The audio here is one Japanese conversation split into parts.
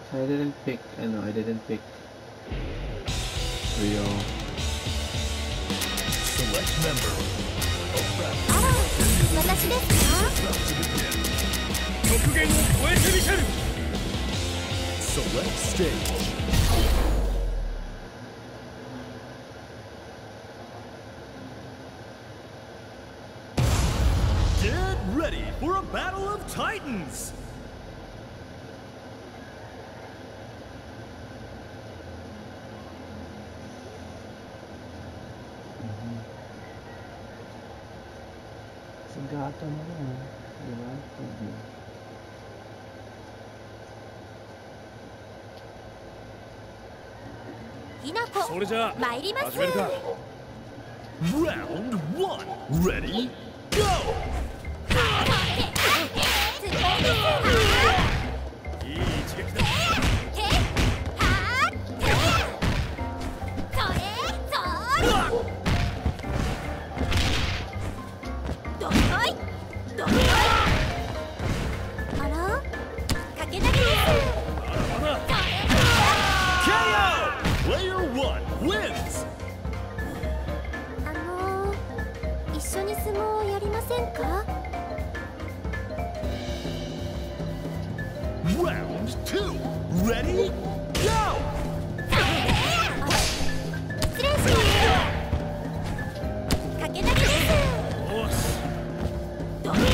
I didn't pick. I know I didn't pick Rio. Select member. あら、私ですか？ 極限を超えてみせる。Select stage. Get ready for a battle of titans. Gato naman, di ba? Hinako, それじゃあ参ります。 始めるか。Round 1 Ready Go! いい一撃だ。あら、かけ投げです。Player 1 wins! 一緒に相撲をやりませんか？ Round 2 Ready Go! 失礼します。かけ投げです。 よし。 こけ投げです。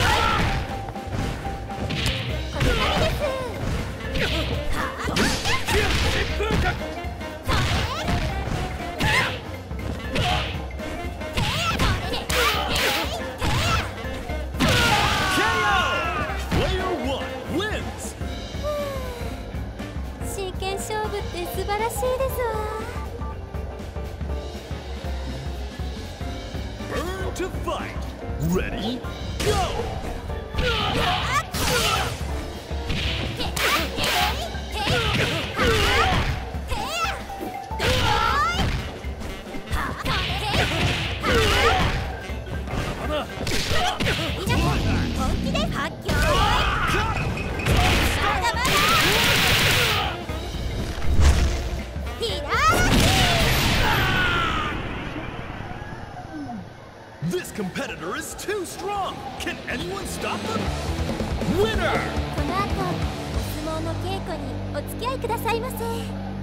真剣勝負って素晴らしいですわ。 Burn to fight. Ready, go! 本気で発狂。 This competitor is too strong. Can anyone stop them? Winner! この後、お相撲の稽古にお付き合いくださいませ。